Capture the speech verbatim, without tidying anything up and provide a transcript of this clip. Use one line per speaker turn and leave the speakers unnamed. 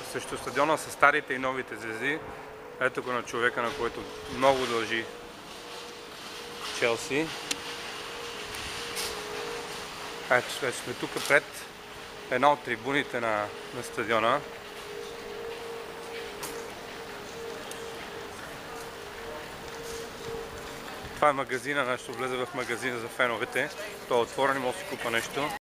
също стадиона с старите и новите звезди. Ето го на човека, на който много дължи Челси. Ето, вече сме тук пред една от трибуните на, на стадиона. Това е магазина, нещо влезе в магазина за феновете. Той е отворен и може да си купа нещо.